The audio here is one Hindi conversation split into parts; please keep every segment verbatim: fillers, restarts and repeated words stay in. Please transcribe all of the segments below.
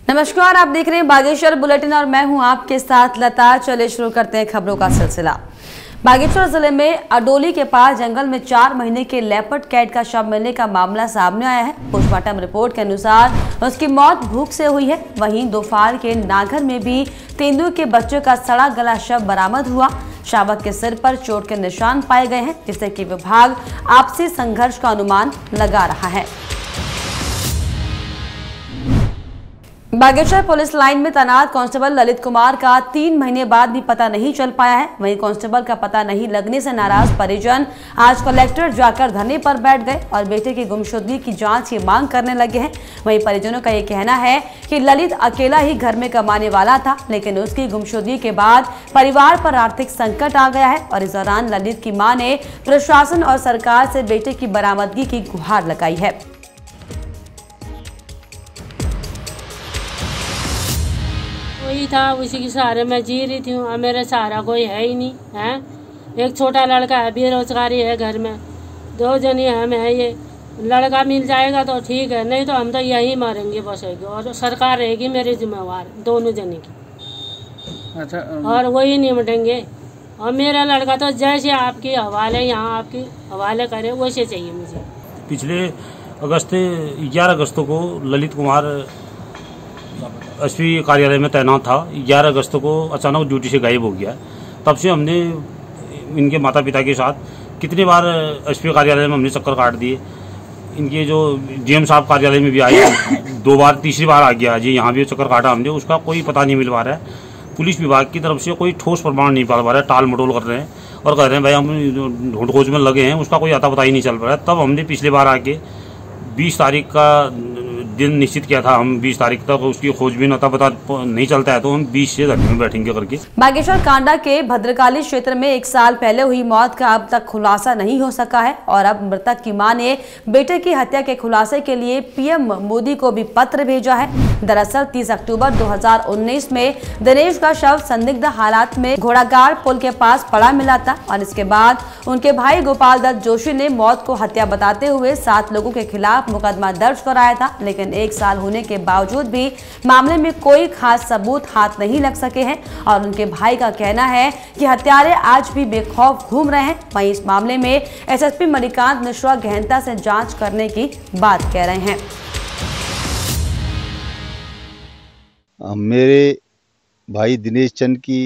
नमस्कार, आप देख रहे हैं बागेश्वर बुलेटिन और मैं हूं आपके साथ लता। चले शुरू करते हैं खबरों का सिलसिला। बागेश्वर जिले में अडोली के पास जंगल में चार महीने के लेपर्ड कैट का शव मिलने का मामला सामने आया है। पोस्टमार्टम रिपोर्ट के अनुसार उसकी मौत भूख से हुई है। वहीं दोफार के नागर में भी तेंदुए के बच्चों का सड़ा गला शव बरामद हुआ। शावक के सिर पर चोट के निशान पाए गए हैं, जिससे कि विभाग आपसी संघर्ष का अनुमान लगा रहा है। बागेश्वर पुलिस लाइन में तैनात कांस्टेबल ललित कुमार का तीन महीने बाद भी पता नहीं चल पाया है। वहीं कांस्टेबल का पता नहीं लगने से नाराज परिजन आज कलेक्टर जाकर धरने पर बैठ गए और बेटे की गुमशुदगी की जांच की मांग करने लगे हैं। वहीं परिजनों का ये कहना है कि ललित अकेला ही घर में कमाने वाला था, लेकिन उसकी गुमशुदगी के बाद परिवार पर आर्थिक संकट आ गया है और इस दौरान ललित की मां ने प्रशासन और सरकार से बेटे की बरामदगी की गुहार लगाई है। वही था, उसी के सहारे मैं जी रही थी। और मेरा सहारा कोई है ही नहीं है। एक छोटा लड़का है, बेरोजगारी है घर में, दो जने हम है। ये लड़का मिल जाएगा तो ठीक है, नहीं तो हम तो यहीं मरेंगे बसेंगे और सरकार रहेगी मेरी जिम्मेवार दोनों जने की। अच्छा, और वही निपटेंगे। और मेरा लड़का तो जैसे आपकी हवाले यहाँ आपकी हवाले करे वैसे चाहिए मुझे। पिछले अगस्त ग्यारह अगस्त को ललित कुमार एसपी कार्यालय में तैनात था। ग्यारह अगस्त को अचानक ड्यूटी से गायब हो गया। तब से हमने इनके माता पिता के साथ कितनी बार एसपी कार्यालय में हमने चक्कर काट दिए। इनके जो डीएम साहब कार्यालय में भी आए दो बार, तीसरी बार आ गया जी, यहाँ भी चक्कर काटा हमने, उसका कोई पता नहीं मिल पा रहा है। पुलिस विभाग की तरफ से कोई ठोस प्रमाण नहीं पा रहा है, टाल मटोल कर रहे हैं और कह रहे हैं भाई हम ढूंढ खोज में लगे हैं, उसका कोई अता पता ही नहीं चल रहा है। तब हमने पिछली बार आके बीस तारीख का दिन निश्चित किया था, हम बीस तारीख तक उसकी खोजबीन अता पता नहीं चलता है तो हम बीस से धरने में बैठेंगे करके। बागेश्वर कांडा के भद्रकाली क्षेत्र में एक साल पहले हुई मौत का अब तक खुलासा नहीं हो सका है और अब मृतक की मां ने बेटे की हत्या के खुलासे के लिए पीएम मोदी को भी पत्र भेजा है। दरअसल तीस अक्टूबर दो हजार उन्नीस में दिनेश का शव संदिग्ध हालात में घोड़ागाड़ पुल के पास पड़ा मिला था और इसके बाद उनके भाई गोपाल दत्त जोशी ने मौत को हत्या बताते हुए सात लोगों के खिलाफ मुकदमा दर्ज कराया था। लेकिन एक साल होने के बावजूद भी मामले में कोई खास सबूत हाथ नहीं लग सके हैं और उनके भाई का कहना है कि हत्यारे आज भी बेखौफ घूम रहे हैं। वहीं इस मामले में एसएसपी मणिकांत मिश्रा गहनता से जांच करने की बात कह रहे हैं। मेरे भाई दिनेश चंद की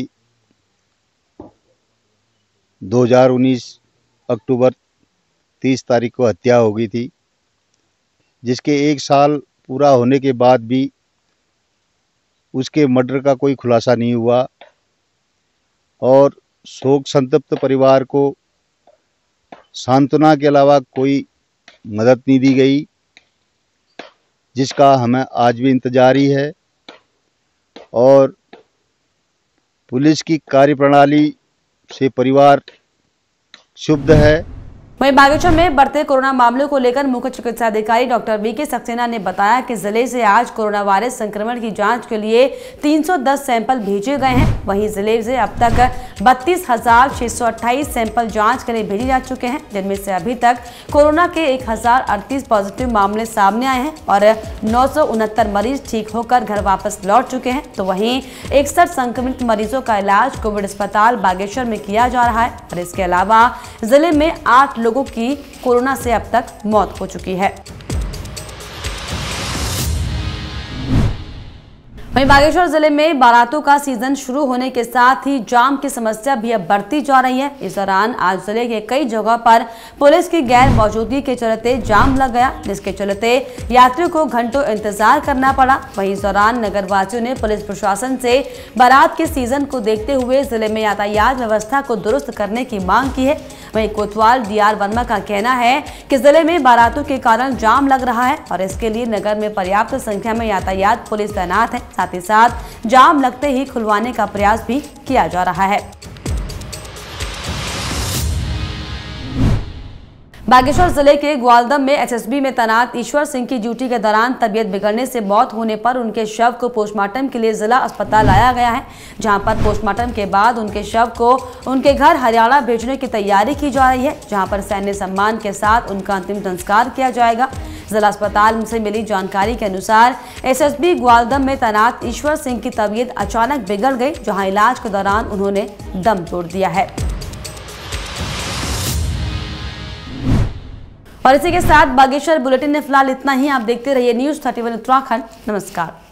दो हजार उन्नीस अक्टूबर तीस तारीख को हत्या हो गई थी, जिसके एक साल पूरा होने के बाद भी उसके मर्डर का कोई खुलासा नहीं हुआ और शोक संतप्त परिवार को सांत्वना के अलावा कोई मदद नहीं दी गई, जिसका हमें आज भी इंतजार ही है। और पुलिस की कार्यप्रणाली से परिवार क्षुब्ध है। वहीं बागेश्वर में बढ़ते कोरोना मामलों को लेकर मुख्य चिकित्सा अधिकारी डॉक्टर वी के सक्सेना ने बताया कि जिले से आज कोरोना वायरस संक्रमण की जांच के लिए तीन सौ दस सैंपल भेजे गए हैं। वहीं जिले से अब तक बत्तीस हजार छह सौ अट्ठाईस सैंपल जांच के लिए भेजे जा चुके हैं, जिनमें से अभी तक कोरोना के एक हजार अड़तीस पॉजिटिव मामले सामने आए हैं और नौ सौ उनहत्तर मरीज ठीक होकर घर वापस लौट चुके हैं। तो वहीं इकसठ संक्रमित मरीजों का इलाज कोविड अस्पताल बागेश्वर में किया जा रहा है और इसके अलावा जिले में आठ लोगों की कोरोना से अब तक मौत हो चुकी है। वहीं बागेश्वर जिले में बारातों का सीजन शुरू होने के साथ ही जाम की समस्या भी अब बढ़ती जा रही है। इस दौरान आज जिले के कई जगहों पर पुलिस की गैर मौजूदगी के चलते जाम लग गया, जिसके चलते यात्रियों को घंटों इंतजार करना पड़ा। वहीं इस दौरान नगरवासियों ने पुलिस प्रशासन से बारात के सीजन को देखते हुए जिले में यातायात व्यवस्था को दुरुस्त करने की मांग की है। वहीं कोतवाल डीआर वर्मा का कहना है कि जिले में बारातों के कारण जाम लग रहा है और इसके लिए नगर में पर्याप्त संख्या में यातायात पुलिस तैनात है। साथ ही साथ जाम लगते ही खुलवाने का प्रयास भी किया जा रहा है। बागेश्वर जिले के ग्वालदम में एसएसबी में तैनात ईश्वर सिंह की ड्यूटी के दौरान तबीयत बिगड़ने से मौत होने पर उनके शव को पोस्टमार्टम के लिए जिला अस्पताल लाया गया है, जहां पर पोस्टमार्टम के बाद उनके शव को उनके घर हरियाणा भेजने की तैयारी की जा रही है, जहां पर सैन्य सम्मान के साथ उनका अंतिम संस्कार किया जाएगा। जिला अस्पताल से मिली जानकारी के अनुसार एसएसबी ग्वालदम में तैनात ईश्वर सिंह की तबीयत अचानक बिगड़ गई, जहां इलाज के दौरान उन्होंने दम तोड़ दिया है। और इसी के साथ बागेश्वर बुलेटिन में फिलहाल इतना ही। आप देखते रहिए न्यूज थर्टी वन उत्तराखंड। नमस्कार।